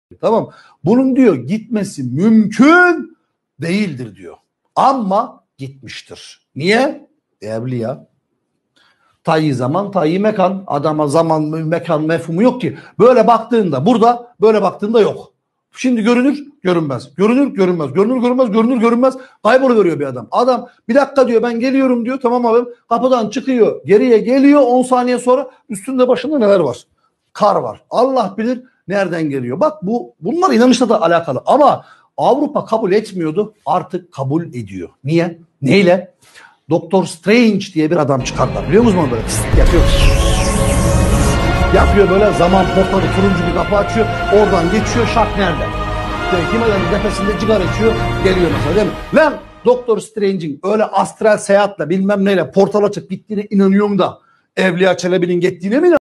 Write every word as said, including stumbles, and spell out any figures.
Tamam. Bunun diyor gitmesi mümkün değildir diyor. Ama gitmiştir. Niye? Evliya. Tayyi zaman, tayyi mekan. Adama zaman, mekan mefhumu yok ki. Böyle baktığında burada, böyle baktığında yok. Şimdi görünür, görünmez. Görünür, görünmez. Görünür, görünmez. Görünür, görünmez. Kayboluveriyor bir adam. Adam bir dakika diyor, ben geliyorum diyor. Tamam abi. Kapıdan çıkıyor. Geriye geliyor. on saniye sonra üstünde başında neler var? Kar var. Allah bilir nereden geliyor. Bak bu bunlar inanışla da alakalı. Ama Avrupa kabul etmiyordu. Artık kabul ediyor. Niye? Neyle? Doktor Strange diye bir adam çıkardılar. Biliyor musunuz böyle? Yapıyor. Yapıyor böyle, zaman portalı turuncu bir kapı açıyor. Oradan geçiyor, şak nerede? İşte Himalaya'nın tepesinde cigara içiyor. Geliyor mesela, değil mi? Lan Doktor Strange'in öyle astral seyahatle bilmem neyle portal açıp gittiğine inanıyorum da Evliya Çelebi'nin gittiğine mi